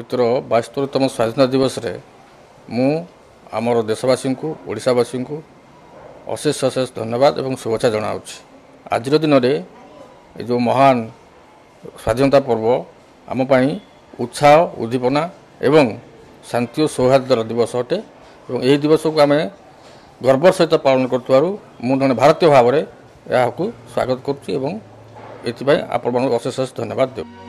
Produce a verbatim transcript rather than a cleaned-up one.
ଏଥର ବାସ୍ତରୀତମ ସ୍ୱାଧୀନତା ଦିବସରେ ମୁଁ ଆମର ଦେଶବାସୀଙ୍କୁ ଓଡ଼ିଶାବାସୀଙ୍କୁ ଅଶେଷ ଅଶେଷ ଧନ୍ୟବାଦ ଏବଂ ଶୁଭେଚ୍ଛା ଜଣାଉଛି। ଆଜିର ଦିନରେ ଏ ଯେଉଁ ମହାନ ସ୍ୱାଧୀନତା ପର୍ବ ଆମ ପାଇଁ ଉତ୍ସାହ ଉଦ୍ଦୀପନା ଏବଂ ଶାନ୍ତି ଓ ସୌହାର୍ଦ୍ଦ୍ୟର ଦିବସ ଅଟେ ଏବଂ ଏହି ଦିବସକୁ ଆମେ ଗର୍ବର ସହିତ ପାଳନ କରୁଥିବାରୁ ମୁଁ ଜଣେ ଭାରତୀୟ ଭାବରେ ଏହାକୁ ସ୍ୱାଗତ କରୁଛି ଏବଂ ଏଥିପାଇଁ ଆପଣମାନଙ୍କୁ ଅଶେଷ ଅଶେଷ ଧନ୍ୟବାଦ ଦେଉଛି।